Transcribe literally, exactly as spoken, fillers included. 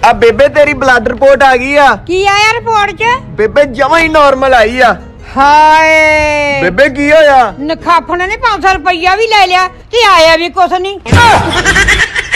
आ बेबे तेरी blood report आ गई आ। की आया रिपोर्ट च? बेबे जमा ही नॉर्मल आई आ। हाय बेबे की होया? नखाफने ने पांच सौ रुपया भी ले लिया ते आया भी कुछ नहीं।